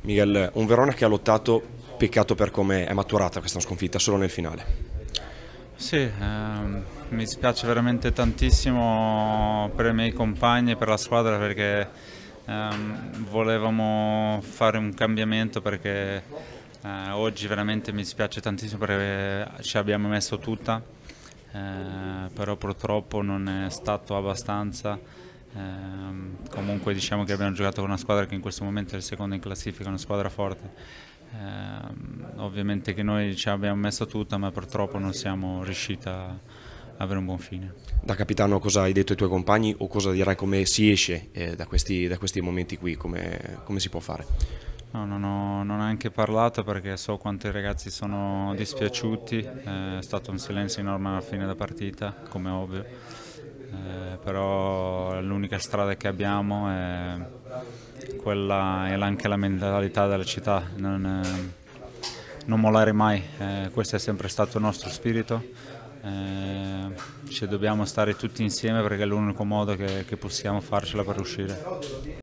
Miguel, un Verona che ha lottato, peccato per come è maturata questa sconfitta solo nel finale. Sì, mi dispiace veramente tantissimo per i miei compagni e per la squadra perché volevamo fare un cambiamento perché oggi veramente mi dispiace tantissimo perché ci abbiamo messo tutta, però purtroppo non è stato abbastanza. Comunque diciamo che abbiamo giocato con una squadra che in questo momento è il secondo in classifica, una squadra forte. Ovviamente che noi ci abbiamo messo tutta, ma purtroppo non siamo riusciti a avere un buon fine. Da capitano cosa hai detto ai tuoi compagni o cosa dirai come si esce da questi momenti qui, come si può fare? No, non ho neanche parlato perché so quanto i ragazzi sono dispiaciuti, è stato un silenzio enorme alla fine della partita, come ovvio. Però l'unica strada che abbiamo è quella, e anche la mentalità della città, non mollare mai, questo è sempre stato il nostro spirito, ci dobbiamo stare tutti insieme perché è l'unico modo che possiamo farcela per uscire.